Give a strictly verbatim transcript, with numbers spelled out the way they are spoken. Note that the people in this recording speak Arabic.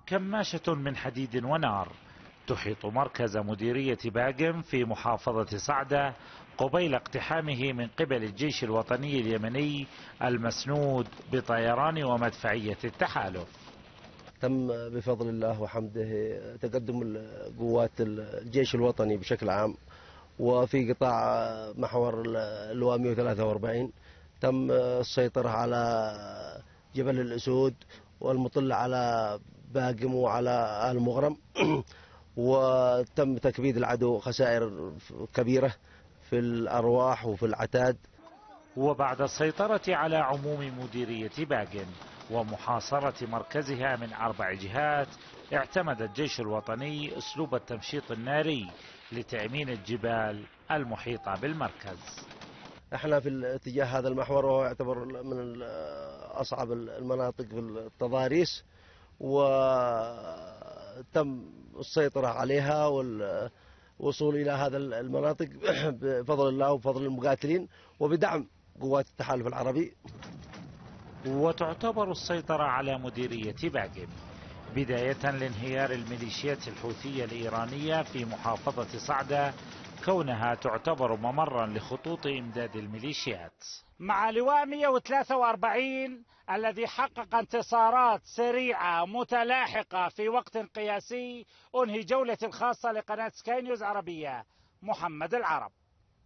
كماشة من حديد ونار تحيط مركز مديرية باقم في محافظة صعدة قبيل اقتحامه من قبل الجيش الوطني اليمني المسنود بطيران ومدفعية التحالف. تم بفضل الله وحمده تقدم قوات الجيش الوطني بشكل عام، وفي قطاع محور اللواء مئة وثلاثة وأربعين تم السيطرة على جبل الأسود والمطل على باقم وعلى آل مغرم وتم تكبيد العدو خسائر كبيرة في الأرواح وفي العتاد. وبعد السيطرة على عموم مديرية باقم ومحاصرة مركزها من أربع جهات، اعتمد الجيش الوطني أسلوب التمشيط الناري لتأمين الجبال المحيطة بالمركز. احنا في الاتجاه هذا المحور وهو يعتبر من أصعب المناطق في التضاريس، وتم السيطرة عليها والوصول إلى هذا المناطق بفضل الله وبفضل المقاتلين وبدعم قوات التحالف العربي. وتعتبر السيطرة على مديرية باقم بداية لانهيار الميليشيات الحوثية الإيرانية في محافظة صعدة، كونها تعتبر ممرا لخطوط إمداد الميليشيات. مع لواء مئة وثلاثة وأربعين الذي حقق انتصارات سريعة متلاحقة في وقت قياسي، أنهي جولة الخاصة لقناة سكاي نيوز عربية محمد العرب.